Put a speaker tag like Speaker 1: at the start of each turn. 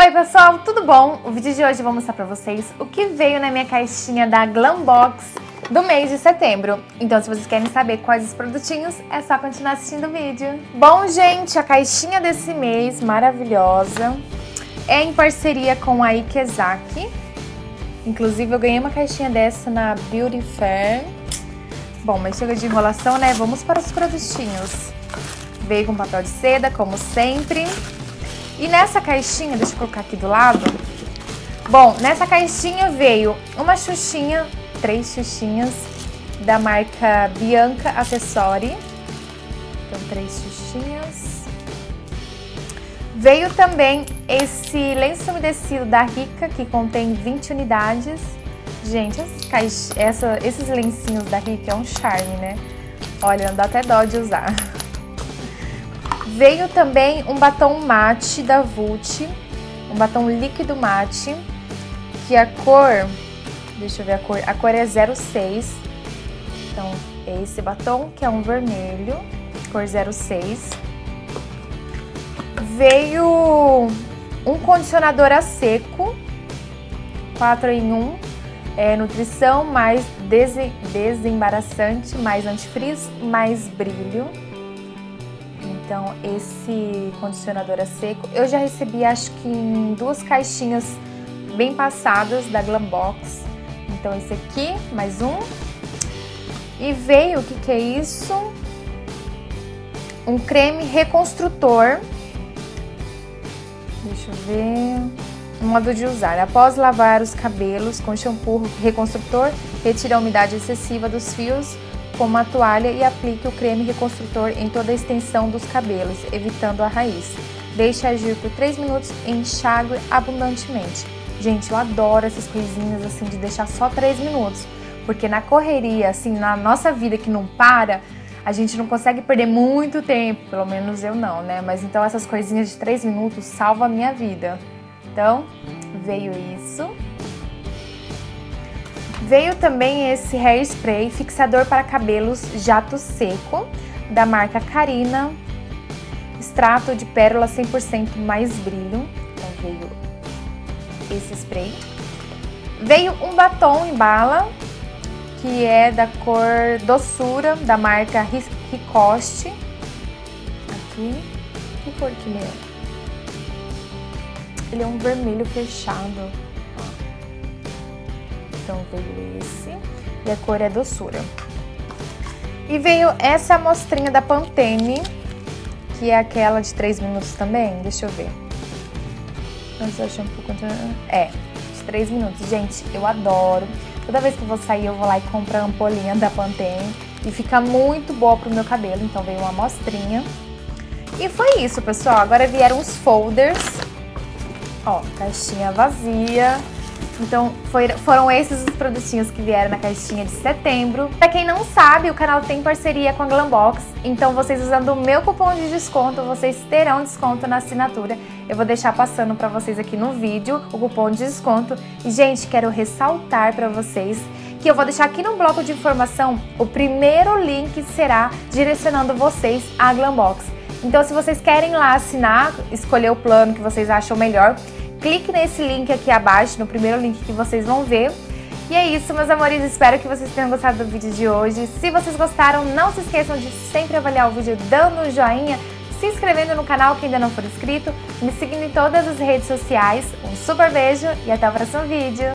Speaker 1: Oi pessoal, tudo bom? O vídeo de hoje eu vou mostrar pra vocês o que veio na minha caixinha da Glambox do mês de setembro. Então se vocês querem saber quais os produtinhos, é só continuar assistindo o vídeo. Bom gente, a caixinha desse mês, maravilhosa, é em parceria com a Ikezaki. Inclusive eu ganhei uma caixinha dessa na Beauty Fair. Bom, mas chega de enrolação, né? Vamos para os produtinhos. Veio com papel de seda, como sempre. E nessa caixinha, deixa eu colocar aqui do lado. Bom, nessa caixinha veio uma xuxinha, 3 xuxinhas, da marca Bianca Accessory. Então, 3 xuxinhas. Veio também esse lenço umedecido da Rica, que contém 20 unidades. Gente, esses lencinhos da Rica é um charme, né? Olha, não dá até dó de usar. Veio também um batom mate da Vult, um batom líquido mate, que a cor, deixa eu ver a cor é 06. Então, é esse batom, que é um vermelho, cor 06. Veio um condicionador a seco, 4 em 1, nutrição, mais desembaraçante, mais antifrizz, mais brilho. Então, esse condicionador a seco, eu já recebi acho que em 2 caixinhas bem passadas da Glambox. Então, esse aqui, mais um. E veio, o que é isso? Um creme reconstrutor. Deixa eu ver. Um modo de usar. Após lavar os cabelos com shampoo reconstrutor, retire a umidade excessiva dos fios com uma toalha e aplique o creme reconstrutor em toda a extensão dos cabelos, evitando a raiz. Deixe agir por 3 minutos e enxague abundantemente. Gente, eu adoro essas coisinhas assim de deixar só 3 minutos, porque na correria, assim, na nossa vida que não para, a gente não consegue perder muito tempo, pelo menos eu não, né? Mas então essas coisinhas de 3 minutos salvam a minha vida. Então, veio isso. Veio também esse hairspray fixador para cabelos jato seco, da marca Carina, extrato de pérola 100% mais brilho. Então veio esse spray. Veio um batom em bala, que é da cor Doçura, da marca Ricoste. Aqui, que cor que ele é? Ele é um vermelho fechado. Então veio esse, e a cor é Doçura. E veio essa amostrinha da Pantene, que é aquela de 3 minutos também, deixa eu ver. De 3 minutos. Gente, eu adoro. Toda vez que eu vou sair, eu vou lá e compro a ampolinha da Pantene. E fica muito boa pro meu cabelo, então veio uma amostrinha. E foi isso, pessoal. Agora vieram os folders. Ó, caixinha vazia. Então, foram esses os produtinhos que vieram na caixinha de setembro. Pra quem não sabe, o canal tem parceria com a Glambox. Então, vocês usando o meu cupom de desconto, vocês terão desconto na assinatura. Eu vou deixar passando pra vocês aqui no vídeo o cupom de desconto. E, gente, quero ressaltar pra vocês que eu vou deixar aqui no bloco de informação o primeiro link será direcionando vocês à Glambox. Então, se vocês querem lá assinar, escolher o plano que vocês acham melhor, clique nesse link aqui abaixo, no primeiro link que vocês vão ver. E é isso, meus amores, espero que vocês tenham gostado do vídeo de hoje. Se vocês gostaram, não se esqueçam de sempre avaliar o vídeo dando um joinha, se inscrevendo no canal quem ainda não for inscrito, me seguindo em todas as redes sociais. Um super beijo e até o próximo vídeo!